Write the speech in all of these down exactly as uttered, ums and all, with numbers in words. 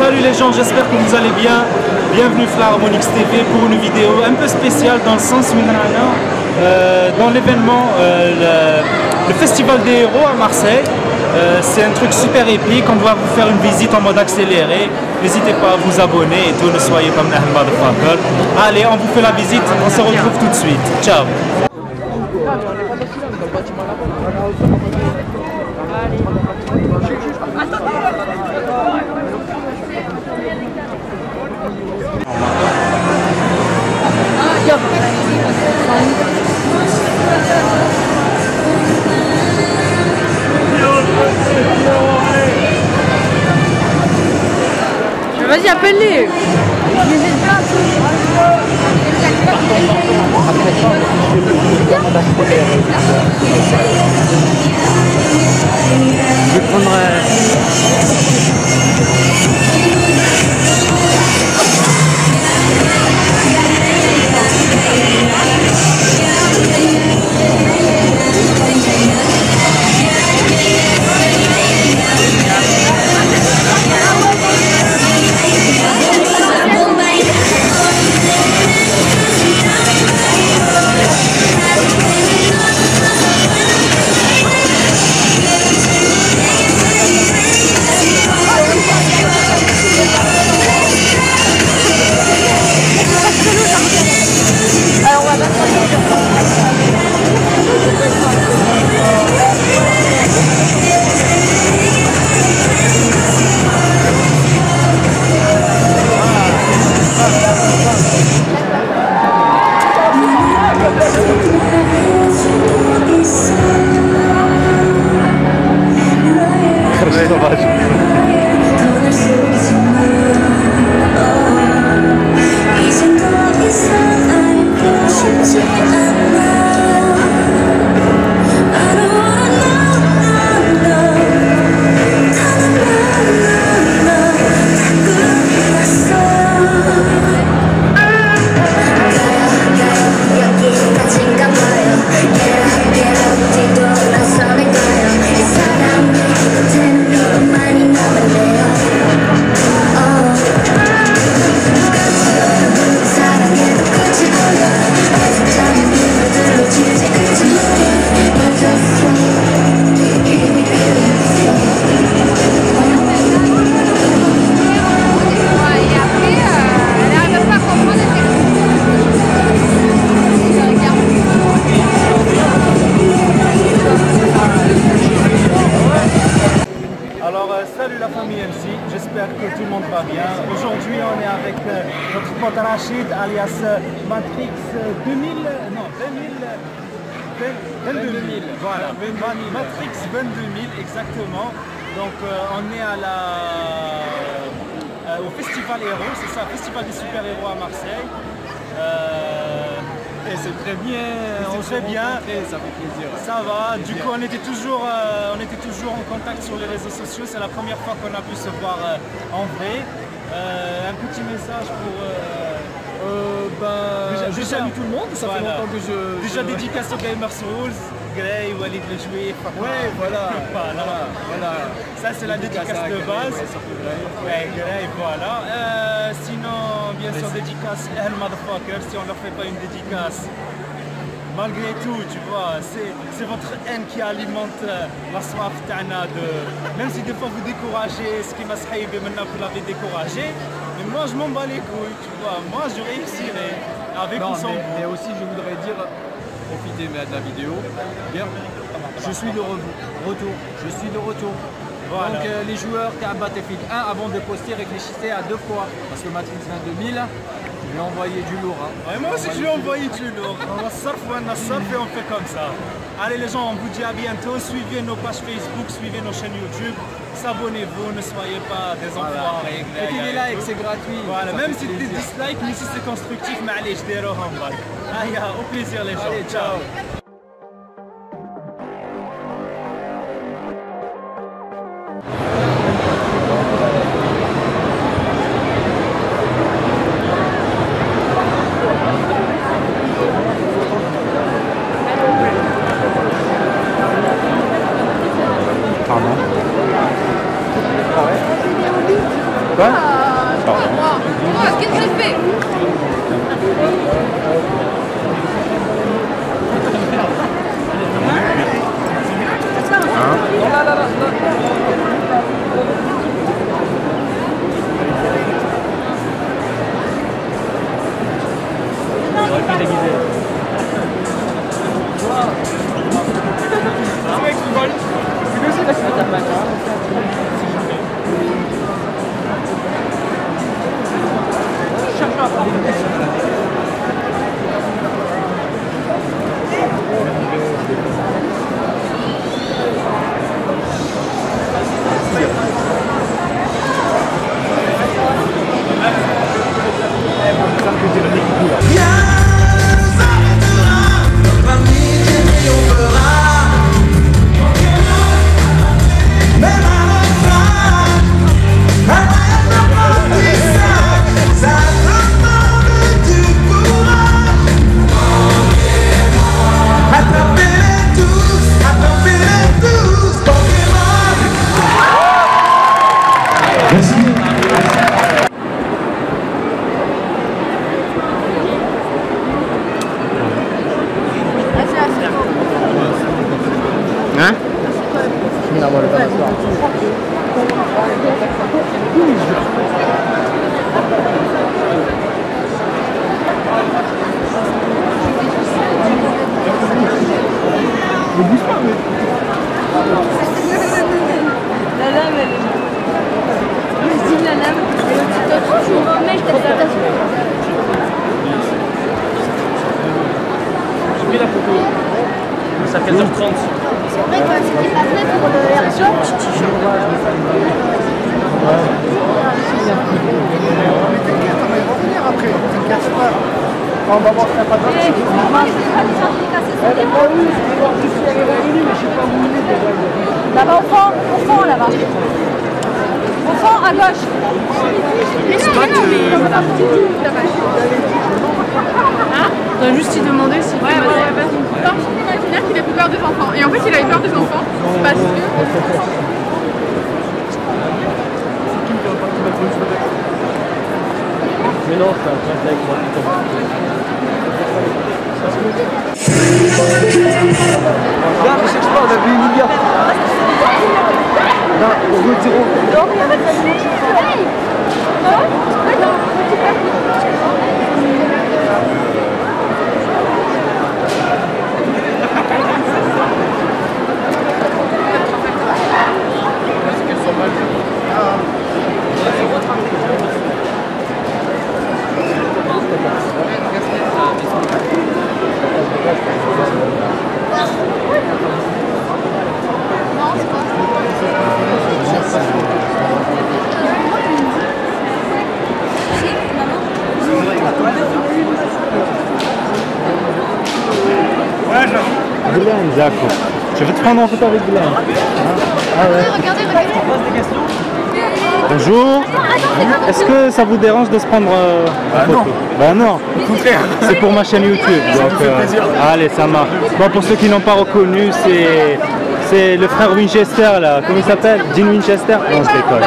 Salut les gens, j'espère que vous allez bien. Bienvenue Philharmonics T V pour une vidéo un peu spéciale dans le sens où euh, dans l'événement euh, le, le Festival des Héros à Marseille. Euh, c'est un truc super épique, on va vous faire une visite en mode accéléré. N'hésitez pas à vous abonner et tout, ne soyez pas motherfucker. Allez, on vous fait la visite, on se retrouve tout de suite. Ciao. Vas-y, appelle-les. Je vais prendre... Salut la famille M C, j'espère que tout le monde va bien. Aujourd'hui on est avec euh, notre pote Rachid alias euh, Matrix euh, deux mille, non deux mille, vingt-deux mille, voilà, Matrix vingt-deux mille exactement. Donc euh, on est à la, euh, au Festival Héros, c'est ça, Festival des super-héros à Marseille. Euh, Et c'est très bien, on très bien, ça fait plaisir. Ça va, du coup on était, toujours, euh, on était toujours en contact sur les réseaux sociaux, c'est la première fois qu'on a pu se voir euh, en vrai. Euh, un petit message pour... Euh, euh, ben, déjà, je salue tout le monde, ça voilà. fait longtemps que je... Déjà je... dédicace aux Gamers Rules, Grey, Walid le Juif. Ouais, voilà, voilà, voilà. Ça c'est la dédicace, dédicace de base. Ouais, Grey, voilà. Euh, sinon, bien sûr, dédicace El Motherfucker, si on leur fait pas une dédicace. Malgré tout, tu vois, c'est votre haine qui alimente la soif ta'na de... Même si des fois vous découragez, ce qui m'a saïbé maintenant vous l'avez découragé, mais moi je m'en bats les couilles, tu vois, moi je réussirai avec non, ou sans mais, vous. mais aussi je voudrais dire, profitez de la vidéo, bien, je suis de retour, je suis de retour. Voilà. Donc euh, les joueurs qui ont Battlefield un, avant de poster, réfléchissez à deux fois, parce que Matrix vingt-deux mille, je lui ai envoyé du lourd. Hein. Ouais, moi aussi je lui ai envoyé du lourd. On va surf ou on a surf et on fait comme ça. Allez les gens, on vous dit à bientôt. Suivez nos pages Facebook, suivez nos chaînes YouTube. S'abonnez-vous, ne soyez pas des enfoirés. Voilà. Et puis les likes, c'est gratuit. Voilà, même si c'est des dislikes, mais si c'est constructif, mais allez, je déroge en bas. Allez, au plaisir les gens. Allez, ciao. Quoi? Qu'est-ce que j'ai fait? Hein? La lame, elle est... Je dis la lame. Je me remets, je t'ai fait attention. J'ai pris la photo. C'est à quinze heures trente. C'est vrai que c'était pas prêt pour le airsoft. Mais t'inquiète, on va y revenir après, t'inquiète pas. On va voir si t'as pas de Eh, moi, je vais pas les faire décasser sur les bras. oui, je vais voir si elle est revenue, mais je sais pas où il est déjà. Là-bas, au fond, au fond, là-bas. Au fond, à gauche. Mais non, mais non, mais... Hein? On doit juste lui demander si... Ouais, ouais, ouais, vas-y. Non, il a dit qu'il a plus peur des enfants. Et en fait, il avait peur des enfants parce que... Mais non, c'est un train avec moi. Là, je cherche pas, on avait une milliard. Là, on veut zéro. Non, mais avec la fille. Glenn, Jaco. Je vais te prendre en photo avec Glenn. Hein? Ah ouais. Regardez, regardez. Bonjour. Est-ce que ça vous dérange de se prendre euh, en photo? Bah non. Au contraire. C'est pour ma chaîne YouTube. Donc, euh, allez, ça marche. Bon, pour ceux qui n'ont pas reconnu, c'est c'est le frère Winchester là. Comment il s'appelle? Dean Winchester? Non, je déconne.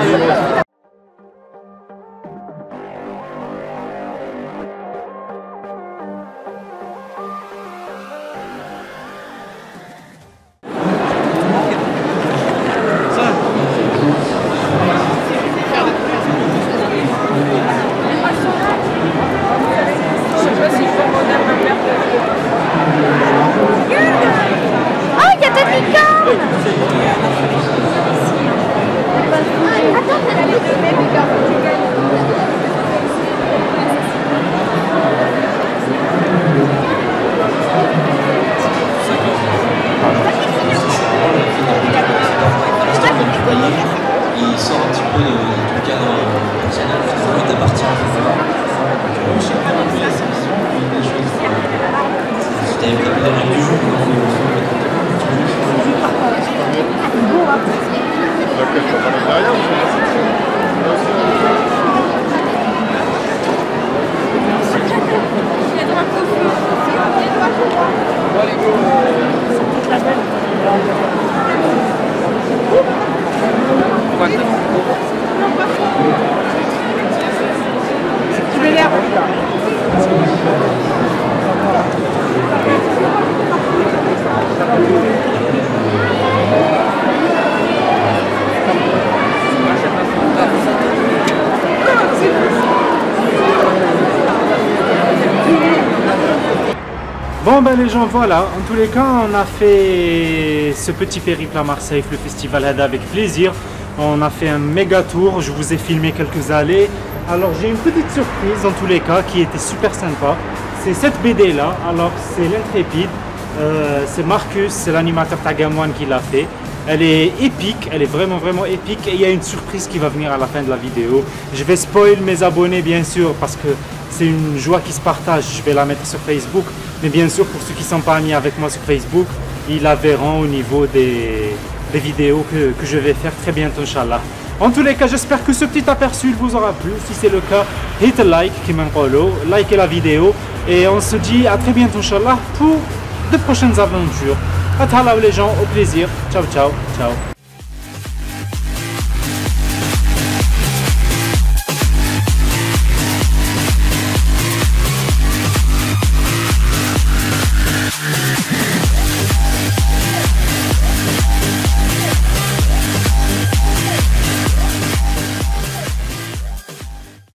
Ah, il y a des licornes. Attends, Bon ben les gens, voilà, en tous les cas on a fait ce petit périple à Marseille, le festival Hada, avec plaisir. On a fait un méga tour, je vous ai filmé quelques allées. Alors j'ai une petite surprise en tous les cas qui était super sympa. C'est cette B D là, alors c'est l'Intrépide, euh, c'est Marcus, c'est l'animateur Tagamouane qui l'a fait. Elle est épique, elle est vraiment vraiment épique et il y a une surprise qui va venir à la fin de la vidéo. Je vais spoil mes abonnés bien sûr parce que c'est une joie qui se partage, je vais la mettre sur Facebook. Mais bien sûr pour ceux qui ne sont pas amis avec moi sur Facebook, ils la verront au niveau des, des vidéos que, que je vais faire très bientôt Inch'Allah. En tous les cas, j'espère que ce petit aperçu vous aura plu. Si c'est le cas, hit like, qui m'enrolo, likez la vidéo et on se dit à très bientôt Inch'Allah pour de prochaines aventures. À tout à l'heure les gens, au plaisir. Ciao ciao ciao.